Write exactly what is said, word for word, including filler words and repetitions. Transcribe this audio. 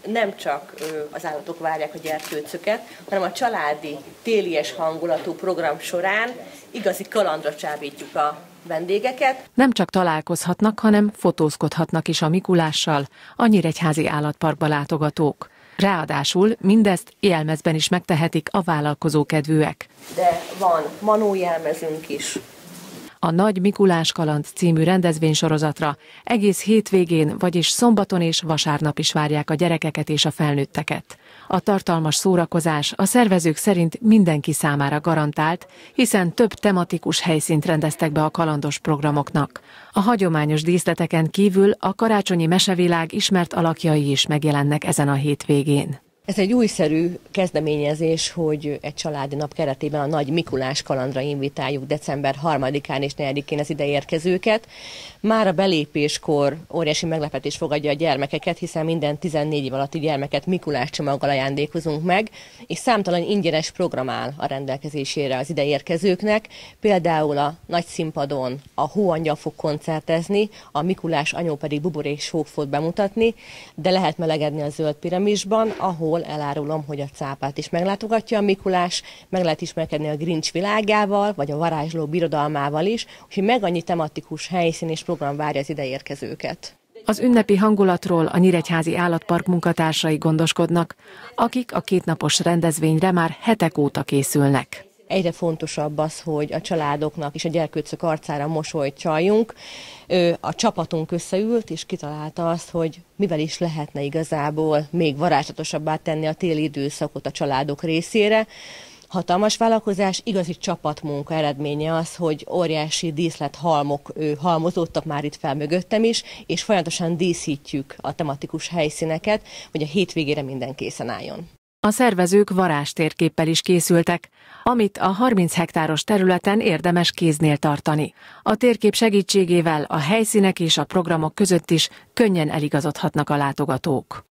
nem csak az állatok várják a gyerkőcöket, hanem a családi, télies hangulatú program során igazi kalandra csábítjuk a vendégeket. Nem csak találkozhatnak, hanem fotózkodhatnak is a Mikulással a Nyíregyházi Állatparkba látogatók. Ráadásul mindezt jelmezben is megtehetik a vállalkozókedvűek. De van manójelmezünk is. A Nagy Mikulás Kaland című rendezvénysorozatra egész hétvégén, vagyis szombaton és vasárnap is várják a gyerekeket és a felnőtteket. A tartalmas szórakozás a szervezők szerint mindenki számára garantált, hiszen több tematikus helyszínt rendeztek be a kalandos programoknak. A hagyományos díszleteken kívül a karácsonyi mesevilág ismert alakjai is megjelennek ezen a hétvégén. Ez egy újszerű kezdeményezés, hogy egy családi nap keretében a Nagy Mikulás Kalandra invitáljuk december harmadikán és negyedikén az ideérkezőket. Már a belépéskor óriási meglepetés fogadja a gyermekeket, hiszen minden tizennégy év alatti gyermeket Mikulás csomaggal ajándékozunk meg, és számtalan ingyenes program áll a rendelkezésére az ideérkezőknek. Például a nagy színpadon a Hóangyal fog koncertezni, a Mikulás anyó pedig buborék sókfot bemutatni, de lehet melegedni a Zöld Piramisban, ahol elárulom, hogy a cápát is meglátogatja a Mikulás, meg lehet ismerkedni a Grinch világával, vagy a varázsló birodalmával is, úgyhogy meg annyi tematikus helyszín és program várja az ideérkezőket. Az ünnepi hangulatról a Nyíregyházi Állatpark munkatársai gondoskodnak, akik a kétnapos rendezvényre már hetek óta készülnek. Egyre fontosabb az, hogy a családoknak és a gyerkőcök arcára mosolyt csaljunk. A csapatunk összeült és kitalálta azt, hogy mivel is lehetne igazából még varázslatosabbá tenni a téli időszakot a családok részére. Hatalmas vállalkozás, igazi csapatmunka eredménye az, hogy óriási díszlethalmok halmozódtak már itt fel mögöttem is, és folyamatosan díszítjük a tematikus helyszíneket, hogy a hétvégére minden készen álljon. A szervezők varázstérképpel is készültek, amit a harminc hektáros területen érdemes kéznél tartani. A térkép segítségével a helyszínek és a programok között is könnyen eligazodhatnak a látogatók.